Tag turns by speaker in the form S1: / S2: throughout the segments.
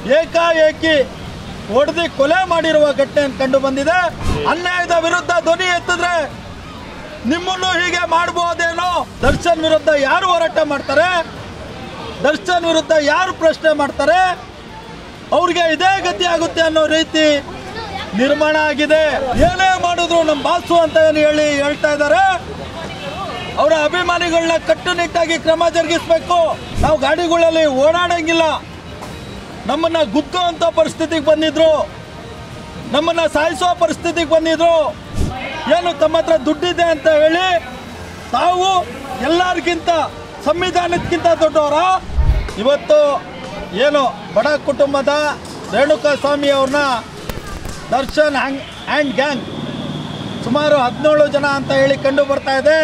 S1: ಏಕಾಏಕಿ ಹೊಡೆದು ಕೊಲೆ ಮಾಡಿರುವ ಘಟನೆ ಕಂಡು ಬಂದಿದೆ. ಅನ್ಯಾಯದ ವಿರುದ್ಧ ಧ್ವನಿ ಎತ್ತಿದ್ರೆ ನಿಮ್ಮನ್ನು ಹೀಗೆ ಮಾಡಬಹುದೇನೋ. ದರ್ಶನ್ ವಿರುದ್ಧ ಯಾರು ಹೋರಾಟ ಮಾಡ್ತಾರೆ, ದರ್ಶನ್ ವಿರುದ್ಧ ಯಾರು ಪ್ರಶ್ನೆ ಮಾಡ್ತಾರೆ, ಅವ್ರಿಗೆ ಇದೇ ಗತಿ ಆಗುತ್ತೆ ಅನ್ನೋ ರೀತಿ ನಿರ್ಮಾಣ ಆಗಿದೆ. ಏನೇ ಮಾಡಿದ್ರು ನಮ್ಮ ಬಾಸು ಅಂತ ಏನು ಹೇಳ್ತಾ ಇದ್ದಾರೆ. ಅವರ ಅಭಿಮಾನಿಗಳನ್ನ ಕಟ್ಟುನಿಟ್ಟಾಗಿ ಕ್ರಮ ಜರುಗಿಸಬೇಕು. ನಾವು ಗಾಡಿಗಳಲ್ಲಿ ಓಡಾಡಂಗಿಲ್ಲ, ನಮ್ಮನ್ನ ಗುದ್ದುವಂತ ಪರಿಸ್ಥಿತಿಗೆ ಬಂದಿದ್ರು, ನಮ್ಮನ್ನ ಸಾಯಿಸೋ ಪರಿಸ್ಥಿತಿಗೆ ಬಂದಿದ್ರು. ಏನು ತಮ್ಮ ಹತ್ರ ದುಡ್ಡಿದೆ ಅಂತ ಹೇಳಿ ತಾವು ಎಲ್ಲರಿಗಿಂತ ಸಂವಿಧಾನಕ್ಕಿಂತ ದೊಡ್ಡವರ. ಇವತ್ತು ಏನು ಬಡ ಕುಟುಂಬದ ರೇಣುಕಾಸ್ವಾಮಿ ಅವ್ರನ್ನ ದರ್ಶನ್ ಆ್ಯಂಡ್ ಗ್ಯಾಂಗ್ ಸುಮಾರು 17 ಜನ ಅಂತ ಹೇಳಿ ಕಂಡು ಬರ್ತಾ ಇದೆ.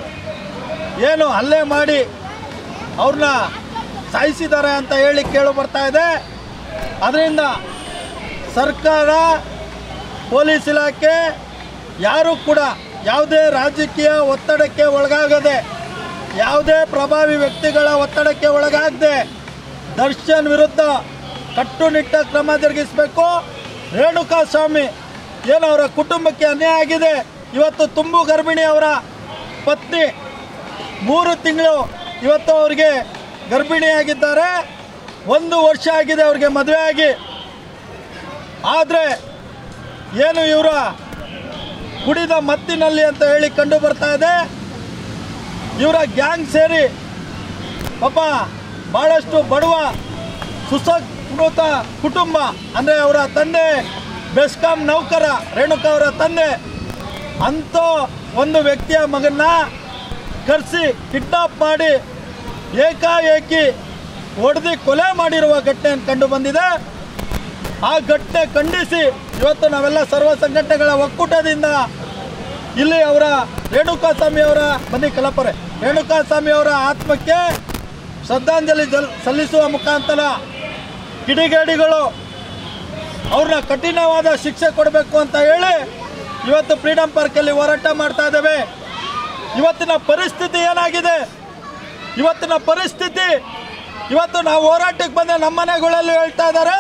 S1: ಏನು ಹಲ್ಲೆ ಮಾಡಿ ಅವ್ರನ್ನ ಸಾಯಿಸಿದ್ದಾರೆ ಅಂತ ಹೇಳಿ ಕೇಳು ಬರ್ತಾ ಇದೆ. ಅದರಿಂದ ಸರ್ಕಾರ, ಪೊಲೀಸ್ ಇಲಾಖೆ ಯಾರು ಕೂಡ ಯಾವುದೇ ರಾಜಕೀಯ ಒತ್ತಡಕ್ಕೆ ಒಳಗಾಗದೆ, ಯಾವುದೇ ಪ್ರಭಾವಿ ವ್ಯಕ್ತಿಗಳ ಒತ್ತಡಕ್ಕೆ ಒಳಗಾಗದೆ ದರ್ಶನ್ ವಿರುದ್ಧ ಕಟ್ಟುನಿಟ್ಟ ಕ್ರಮ ಜರುಗಿಸಬೇಕು. ರೇಣುಕಾಸ್ವಾಮಿ ಏನು ಅವರ ಕುಟುಂಬಕ್ಕೆ ಅನ್ಯಾಯ ಆಗಿದೆ. ಇವತ್ತು ತುಂಬು ಗರ್ಭಿಣಿ ಅವರ ಪತ್ನಿ 3 ತಿಂಗಳು ಇವತ್ತು ಅವ್ರಿಗೆ ಗರ್ಭಿಣಿಯಾಗಿದ್ದಾರೆ. 1 ವರ್ಷ ಆಗಿದೆ ಅವ್ರಿಗೆ ಮದುವೆ ಆಗಿ. ಆದರೆ ಏನು ಇವರ ಕುಡಿದ ಮತ್ತಿನಲ್ಲಿ ಅಂತ ಹೇಳಿ ಕಂಡು ಬರ್ತಾ ಇದೆ. ಇವರ ಗ್ಯಾಂಗ್ ಸೇರಿ ಪಾಪ ಭಾಳಷ್ಟು ಬಡವ ಸುಸಂಸ್ಕೃತ ಕುಟುಂಬ, ಅಂದರೆ ಅವರ ತಂದೆ ಬೆಸ್ಕಾಂ ನೌಕರ, ರೇಣುಕಾ ಅವರ ತಂದೆ, ಅಂಥ ಒಂದು ವ್ಯಕ್ತಿಯ ಮಗನ್ನ ಕರೆಸಿ ಕಿಡ್ನಾಪ್ ಮಾಡಿ ಏಕಾಏಕಿ ಹೊಡೆದು ಕೊಲೆ ಮಾಡಿರುವ ಘಟನೆ ಕಂಡು ಬಂದಿದೆ. ಆ ಘಟನೆ ಖಂಡಿಸಿ ಇವತ್ತು ನಾವೆಲ್ಲ ಸರ್ವ ಸಂಘಟನೆಗಳ ಒಕ್ಕೂಟದಿಂದ ಇಲ್ಲಿ ಅವರ ರೇಣುಕಾಸ್ವಾಮಿ ಅವರ ಬನ್ನಿ ಕಲಪರೆ ರೇಣುಕಾಸ್ವಾಮಿ ಅವರ ಆತ್ಮಕ್ಕೆ ಶ್ರದ್ಧಾಂಜಲಿ ಸಲ್ಲಿಸುವ ಮುಖಾಂತರ ಕಿಡಿಗೇಡಿಗಳು ಅವ್ರನ್ನ ಕಠಿಣವಾದ ಶಿಕ್ಷೆ ಕೊಡಬೇಕು ಅಂತ ಹೇಳಿ ಇವತ್ತು ಫ್ರೀಡಮ್ ಪಾರ್ಕಲ್ಲಿ ಹೋರಾಟ ಮಾಡ್ತಾ ಇದ್ದೇವೆ. ಇವತ್ತಿನ ಪರಿಸ್ಥಿತಿ ಏನಾಗಿದೆ, ಇವತ್ತಿನ ಪರಿಸ್ಥಿತಿ ಇವತ್ತು ನಾವು ಹೋರಾಟಕ್ಕೆ ಬಂದ ನಮ್ಮ ಮನೆಗಳಲ್ಲಿ ಹೇಳ್ತಾ ಇದ್ದಾರೆ,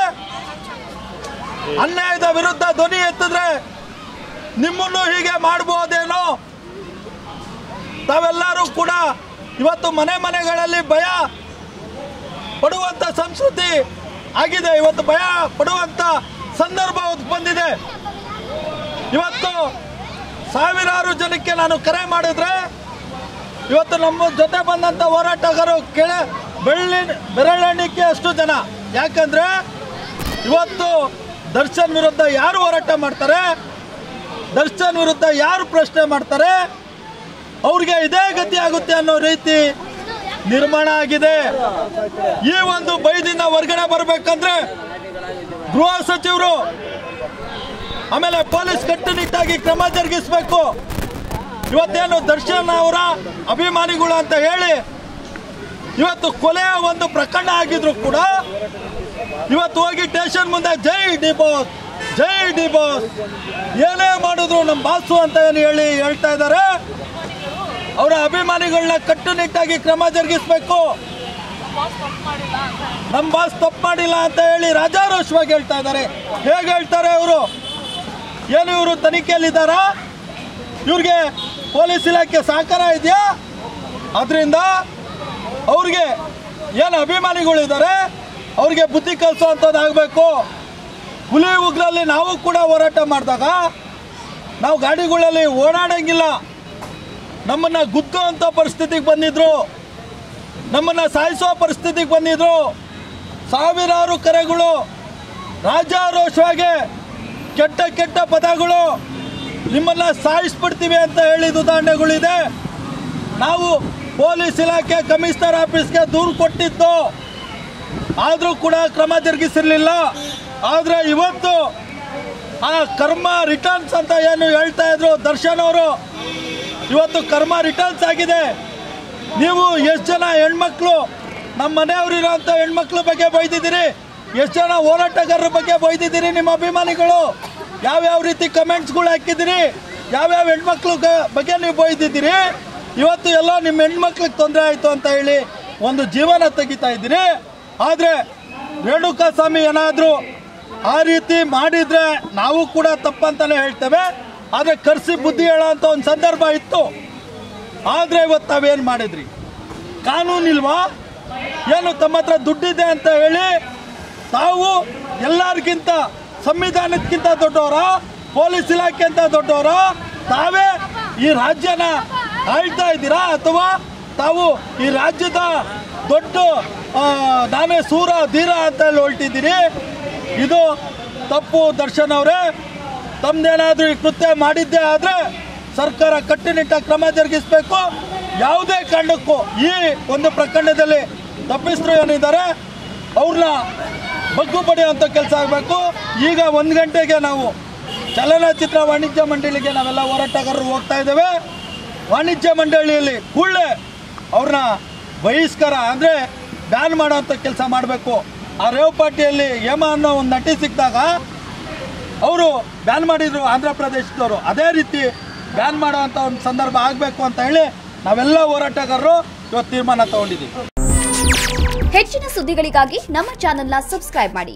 S1: ಅನ್ಯಾಯದ ವಿರುದ್ಧ ಧ್ವನಿ ಎತ್ತಿದ್ರೆ ನಿಮ್ಮನ್ನು ಹೀಗೆ ಮಾಡಬಹುದೇನೋ. ತಾವೆಲ್ಲರೂ ಕೂಡ ಇವತ್ತು ಮನೆಗಳಲ್ಲಿ ಭಯ ಪಡುವಂತ ಸಂಸ್ಕೃತಿ ಆಗಿದೆ. ಇವತ್ತು ಭಯ ಪಡುವಂತ ಸಂದರ್ಭ ಬಂದಿದೆ. ಇವತ್ತು ಸಾವಿರಾರು ಜನಕ್ಕೆ ನಾನು ಕರೆ ಮಾಡಿದ್ರೆ ಇವತ್ತು ನಮ್ಮ ಜೊತೆ ಬಂದಂಥ ಹೋರಾಟಗಾರರು ಬೆರಳೆಣಿಕೆ ಅಷ್ಟು ಜನ. ಯಾಕಂದ್ರೆ ಇವತ್ತು ದರ್ಶನ್ ವಿರುದ್ಧ ಯಾರು ಹೋರಾಟ ಮಾಡ್ತಾರೆ, ದರ್ಶನ್ ವಿರುದ್ಧ ಯಾರು ಪ್ರಶ್ನೆ ಮಾಡ್ತಾರೆ, ಅವ್ರಿಗೆ ಇದೇ ಗತಿ ಆಗುತ್ತೆ ಅನ್ನೋ ರೀತಿ ನಿರ್ಮಾಣ ಆಗಿದೆ. ಈ ಒಂದು ಭಯದಿಂದ ಹೊರಗಡೆ ಬರಬೇಕಂದ್ರೆ ಗೃಹ ಸಚಿವರು ಆಮೇಲೆ ಪೊಲೀಸ್ ಕಟ್ಟುನಿಟ್ಟಾಗಿ ಕ್ರಮ ಜರುಗಿಸಬೇಕು. ಇವತ್ತೇನು ದರ್ಶನ್ ಅವರ ಅಭಿಮಾನಿಗಳು ಅಂತ ಹೇಳಿ ಇವತ್ತು ಕೊಲೆಯ ಒಂದು ಪ್ರಕರಣ ಆಗಿದ್ರು ಕೂಡ ಇವತ್ತು ಹೋಗಿ ಸ್ಟೇಷನ್ ಮುಂದೆ ಜೈ ಡಿ ಬಾಸ್, ಜೈ ಡಿ ಬಾಸ್, ಏನೇ ಮಾಡಿದ್ರು ನಮ್ಮ ಬಾಸು ಅಂತ ಏನು ಹೇಳ್ತಾ ಇದ್ದಾರೆ. ಅವರ ಅಭಿಮಾನಿಗಳನ್ನ ಕಟ್ಟುನಿಟ್ಟಾಗಿ ಕ್ರಮ ಜರುಗಿಸಬೇಕು. ನಮ್ಮ ಬಾಸ್ ತಪ್ಪು ಮಾಡಿಲ್ಲ ಅಂತ ಹೇಳಿ ರಾಜಾರೋಷವಾಗಿ ಹೇಳ್ತಾ ಇದ್ದಾರೆ. ಹೇಗೆ ಹೇಳ್ತಾರೆ ಅವರು? ಏನು ಇವರು ತನಿಖೆಯಲ್ಲಿದ್ದಾರಾ? ಇವ್ರಿಗೆ ಪೊಲೀಸ್ ಇಲಾಖೆ ಸಹಕಾರ ಇದೆಯಾ? ಅದರಿಂದ ಅವ್ರಿಗೆ ಏನು ಅಭಿಮಾನಿಗಳಿದ್ದಾರೆ ಅವ್ರಿಗೆ ಬುದ್ಧಿ ಕಲಿಸೋವಂಥದ್ದಾಗಬೇಕು. ಹುಲಿ ಉಗ್ರಲ್ಲಿ ನಾವು ಕೂಡ ಹೋರಾಟ ಮಾಡಿದಾಗ ನಾವು ಗಾಡಿಗಳಲ್ಲಿ ಓಡಾಡಂಗಿಲ್ಲ, ನಮ್ಮನ್ನ ಗುದ್ದುವಂಥ ಪರಿಸ್ಥಿತಿಗೆ ಬಂದಿದ್ರು, ನಮ್ಮನ್ನ ಸಾಯಿಸೋ ಪರಿಸ್ಥಿತಿಗೆ ಬಂದಿದ್ರು. ಸಾವಿರಾರು ಕರೆಗಳು, ರಾಜಾರೋಷವಾಗಿ ಕೆಟ್ಟ ಪದಗಳು, ನಿಮ್ಮನ್ನ ಸಾಯಿಸ್ಬಿಡ್ತೀವಿ ಅಂತ ಹೇಳಿದ ಉದಾಹರಣೆಗಳಿದೆ. ನಾವು ಪೊಲೀಸ್ ಇಲಾಖೆ ಕಮಿಷನರ್ ಆಫೀಸ್ಗೆ ದೂರು ಕೊಟ್ಟಿದ್ದು, ಆದರೂ ಕೂಡ ಕ್ರಮ ಜರುಗಿಸಿರಲಿಲ್ಲ. ಆದರೆ ಇವತ್ತು ಆ ಕರ್ಮ ರಿಟರ್ನ್ಸ್ ಅಂತ ಏನು ಹೇಳ್ತಾ ಇದ್ರು ದರ್ಶನ್ ಅವರು, ಇವತ್ತು ಕರ್ಮ ರಿಟರ್ನ್ಸ್ ಆಗಿದೆ. ನೀವು ಎಷ್ಟು ಜನ ಹೆಣ್ಮಕ್ಳು ನಮ್ಮ ಮನೆಯವರಿರೋಂಥ ಹೆಣ್ಮಕ್ಳ ಬಗ್ಗೆ ಬೈದಿದ್ದೀರಿ, ಎಷ್ಟು ಜನ ಹೋರಾಟಗಾರರ ಬಗ್ಗೆ ಬೈದಿದ್ದೀರಿ, ನಿಮ್ಮ ಅಭಿಮಾನಿಗಳು ಯಾವ್ಯಾವ ರೀತಿ ಕಮೆಂಟ್ಸ್ಗಳು ಹಾಕಿದ್ದೀರಿ, ಯಾವ್ಯಾವ ಹೆಣ್ಮಕ್ಳ ಬಗ್ಗೆ ನೀವು ಬೈದಿದ್ದೀರಿ. ಇವತ್ತು ಎಲ್ಲ ನಿಮ್ಮ ಹೆಣ್ಮಕ್ಳಿಗೆ ತೊಂದರೆ ಆಯಿತು ಅಂತ ಹೇಳಿ ಒಂದು ಜೀವನ ತೆಗಿತಾ ಇದ್ದೀರಿ. ಆದರೆ ರೇಣುಕಾಸ್ವಾಮಿ ಏನಾದರೂ ಆ ರೀತಿ ಮಾಡಿದರೆ ನಾವು ಕೂಡ ತಪ್ಪಂತಲೇ ಹೇಳ್ತೇವೆ. ಆದರೆ ಕರೆಸಿ ಬುದ್ಧಿ ಹೇಳೋಂಥ ಒಂದು ಸಂದರ್ಭ ಇತ್ತು. ಆದರೆ ಇವತ್ತು ತಾವೇನು ಮಾಡಿದ್ರಿ? ಕಾನೂನಿಲ್ವಾ? ಏನು ತಮ್ಮ ಹತ್ರ ದುಡ್ಡಿದೆ ಅಂತ ಹೇಳಿ ತಾವು ಎಲ್ಲರಿಗಿಂತ ಸಂವಿಧಾನಕ್ಕಿಂತ ದೊಡ್ಡವರ, ಪೊಲೀಸ್ ಇಲಾಖೆ ಅಂತ ದೊಡ್ಡವರ, ತಾವೇ ಈ ರಾಜ್ಯನ ಆಳ್ತಾ ಇದ್ದೀರಾ ಅಥವಾ ತಾವು ಈ ರಾಜ್ಯದ ದೊಡ್ಡ ನಾನೇ ಸೂರ ಧೀರ ಅಂತ ಹೇಳಿ ಹೊರಟಿದ್ದೀರಿ? ಇದು ತಪ್ಪು. ದರ್ಶನ್ ಅವರೇ, ತಮ್ಮದೇನಾದರೂ ಈ ಕೃತ್ಯ ಮಾಡಿದ್ದೇ ಆದರೆ ಸರ್ಕಾರ ಕಟ್ಟುನಿಟ್ಟ ಕ್ರಮ ಜರುಗಿಸಬೇಕು. ಯಾವುದೇ ಕಾರಣಕ್ಕೂ ಈ ಒಂದು ಪ್ರಕರಣದಲ್ಲಿ ತಪ್ಪಿಸ್ತರು ಏನಿದ್ದಾರೆ ಅವ್ರನ್ನ ಬಗ್ಗು ಪಡೆಯುವಂಥ ಕೆಲಸ ಆಗಬೇಕು. ಈಗ 1 ಗಂಟೆಗೆ ನಾವು ಚಲನಚಿತ್ರ ವಾಣಿಜ್ಯ ಮಂಡಳಿಗೆ ನಾವೆಲ್ಲ ಹೋರಾಟಗಾರರು ಹೋಗ್ತಾ ಇದ್ದೇವೆ. ವಾಣಿಜ್ಯ ಮಂಡಳಿಯಲ್ಲಿ ಕೂಡಲೇ ಅವ್ರನ್ನ ಬಹಿಷ್ಕಾರ ಅಂದರೆ ಬ್ಯಾನ್ ಮಾಡೋವಂಥ ಕೆಲಸ ಮಾಡಬೇಕು. ಆ ರೇವ್ ಪಾರ್ಟಿಯಲ್ಲಿ ಹೇಮಾ ಅನ್ನೋ ಒಂದು ನಟಿ ಸಿಕ್ಕಿದಾಗ ಅವರು ಬ್ಯಾನ್ ಮಾಡಿದರು ಆಂಧ್ರ ಪ್ರದೇಶದವರು. ಅದೇ ರೀತಿ ಬ್ಯಾನ್ ಮಾಡೋವಂಥ ಒಂದು ಸಂದರ್ಭ ಆಗಬೇಕು ಅಂತ ಹೇಳಿ ನಾವೆಲ್ಲ ಹೋರಾಟಗಾರರು ಇವತ್ತು ತೀರ್ಮಾನ ತಗೊಂಡಿದ್ದೀವಿ.
S2: ಹೆಚ್ಚಿನ ಸುದ್ದಿಗಳಿಗಾಗಿ ನಮ್ಮ ಚಾನೆಲ್ನ ಸಬ್ಸ್ಕ್ರೈಬ್ ಮಾಡಿ.